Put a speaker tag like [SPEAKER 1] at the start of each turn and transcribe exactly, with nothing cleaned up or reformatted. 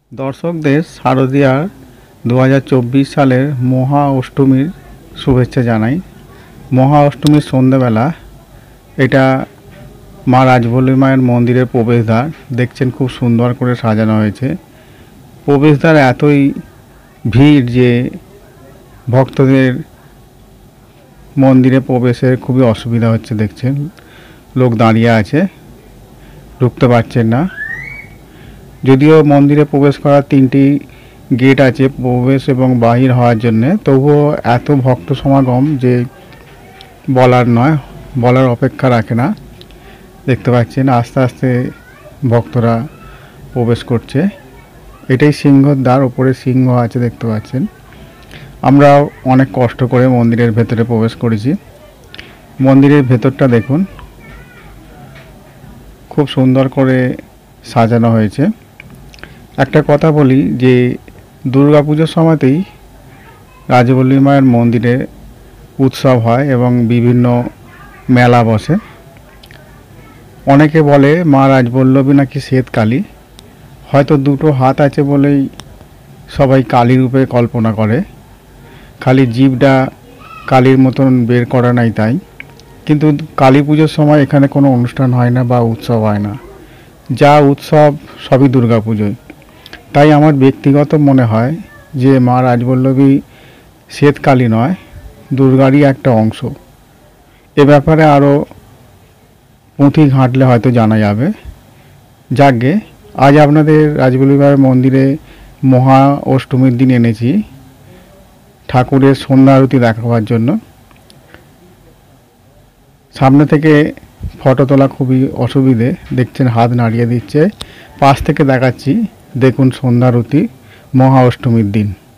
[SPEAKER 1] দর্শকদের শারদীয়ার দু হাজার চব্বিশ সালের মহা অষ্টমীর শুভেচ্ছা জানাই। মহা অষ্টমীর সন্ধ্যাবেলা এটা মা রাজবল্লী মায়ের মন্দিরের প্রবেশদ্বার দেখছেন, খুব সুন্দর করে সাজানো হয়েছে। প্রবেশদ্বার এতই ভিড় যে ভক্তদের মন্দিরে প্রবেশের খুবই অসুবিধা হচ্ছে। দেখছেন লোক দাঁড়িয়ে আছে, ঢুকতে পারছেন না। যদিও মন্দিরে প্রবেশ করার তিনটি গেট আছে প্রবেশ এবং বাহির হওয়ার জন্যে, তবুও এত ভক্ত সমাগম যে বলার নয়, বলার অপেক্ষা রাখে না। দেখতে পাচ্ছেন আস্তে আস্তে ভক্তরা প্রবেশ করছে। এটাই সিংহর দ্বার, ওপরে সিংহ আছে দেখতে পাচ্ছেন। আমরা অনেক কষ্ট করে মন্দিরের ভেতরে প্রবেশ করেছি। মন্দিরের ভেতরটা দেখুন, খুব সুন্দর করে সাজানো হয়েছে। একটা কথা বলি যে দুর্গা পুজোর সময়তেই রাজবল্লী মায়ের মন্দিরে উৎসব হয় এবং বিভিন্ন মেলা বসে। অনেকে বলে মা রাজবল্লভী নাকি শ্বেত কালী, হয়তো দুটো হাত আছে বলেই সবাই কালী রূপে কল্পনা করে, খালি জীবটা কালীর মতন বের করা নাই তাই। কিন্তু কালী পুজোর সময় এখানে কোনো অনুষ্ঠান হয় না বা উৎসব হয় না, যা উৎসব সবই দুর্গা পুজোয়। তাই আমার ব্যক্তিগত মনে হয় যে মা রাজবল্লভী শ্বেত কালী নয়, দুর্গারই একটা অংশ। এ ব্যাপারে আরও পুঁথি ঘাঁটলে হয়তো জানা যাবে। যাকগে, আজ আপনাদের রাজবল্লভী মায়ের মন্দিরে মহা অষ্টমীর দিন এনেছি ঠাকুরের সন্ধ্যা আরতি দেখাবার জন্য। সামনে থেকে ফটো তোলা খুবই অসুবিধে, দেখছেন হাত নাড়িয়ে দিচ্ছে। পাশ থেকে দেখাচ্ছি, দেখুন সন্ধ্যা আরতি মহা অষ্টমীর দিন।